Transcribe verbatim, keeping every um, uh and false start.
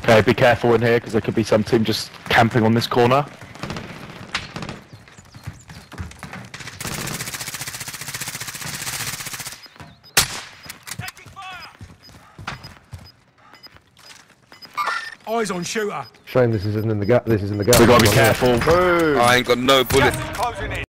Okay, be careful in here because there could be some team just camping on this corner. Eyes on shooter. Shame this isn't in the gap. This is in the gap. We gotta be careful. I ain't got no bullets. Closing in.